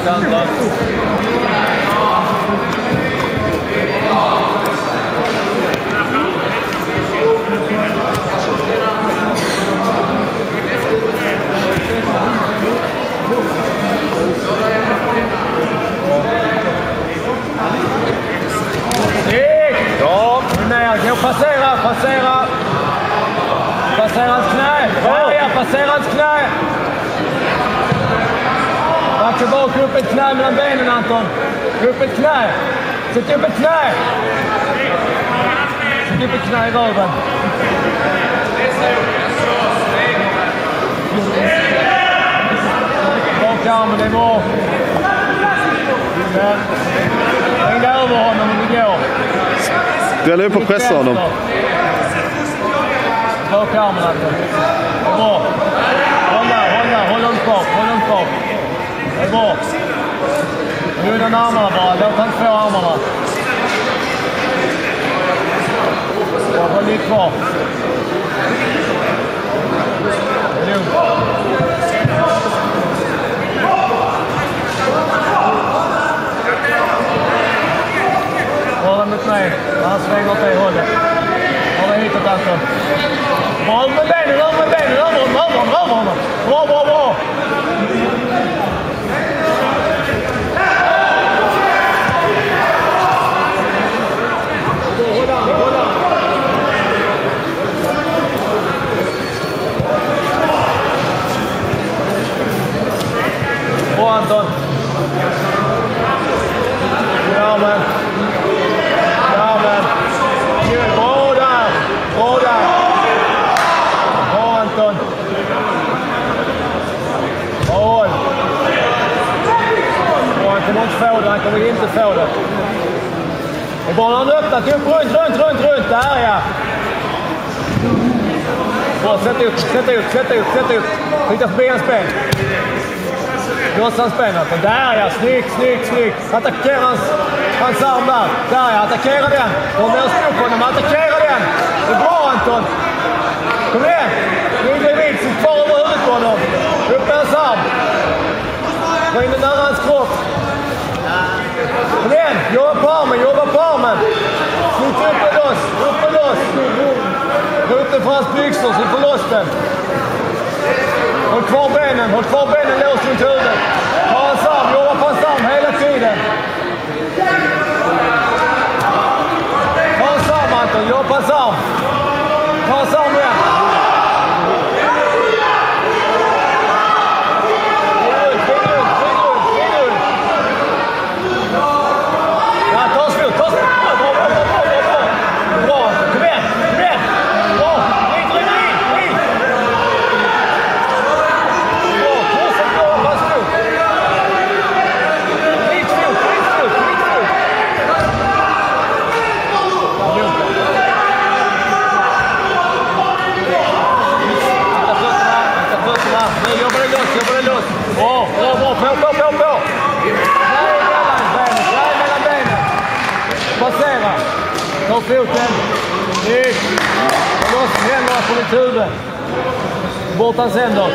Anton. Ja, nej, passera. Passera hans knä. Ja, passera hans knä. Backa bak, upp ett knä mellan benen, Anton. Upp ett knä. Sätt upp ett knä. Sätt upp ett knä i röven. Bak armen, det är bra. Häng där över honom om det går. Dela upp och pressa honom. Bak armen, Anton. Det är bra. Håll honom kvar. Det är bra. Nu den armarna bara. Låt han få armarna. Håll lite kvar. Lugnt. Håll mot mig. Han svänger åt det hållet. Håll hitåt, Anton. Håll med benen. Rör honom. Bra. Bra, Anton. Ja, men. Bra där. Bra, Anton. Håll. Bra, han kommer inte få det. Han kommer inte få det. Det är bara när han öppnat upp runt. Där, ja. Bra, sätt ut. Skicka förbi hans ben. Lossa hans ben. Där, ja. Snyggt. Attackera hans arm där. Där, ja. Attackera den. De vill stå på honom. Attackera den. Det är bra, Anton. Kom igen. Nu är det vitt. Sitt kvar över huvudet på honom. Upp med hans arm. Gå in nära hans kropp. Kom igen. Jobba på armen. Snitt upp och loss. Gå upp den för hans byxor så du får loss den. Håll kvar benen, lås runt huvudet. Ta hans arm, jobba på hans arm hela tiden. Ta hans arm, Anton, jobba på hans arm. Ta hans arm igen. Ja, ta spel. Bra, kom igen. Bra, in. Jobbar det loss. Bra. Nej, mellan benen. Passera. Ta foten. Ta loss händerna på ditt huvud. Bort hans händer.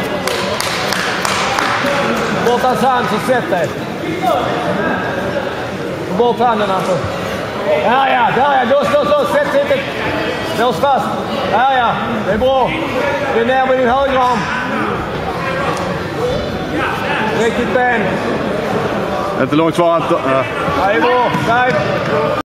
Bort hans hand så sätt dig. Bort handen, Anton. Ja. Loss. Sätt sig. Lås fast. Ja. Det är bra. Det är ner med din högerarm. Riktigt ben. Inte långt kvar, Anton. Det är bra. Nej.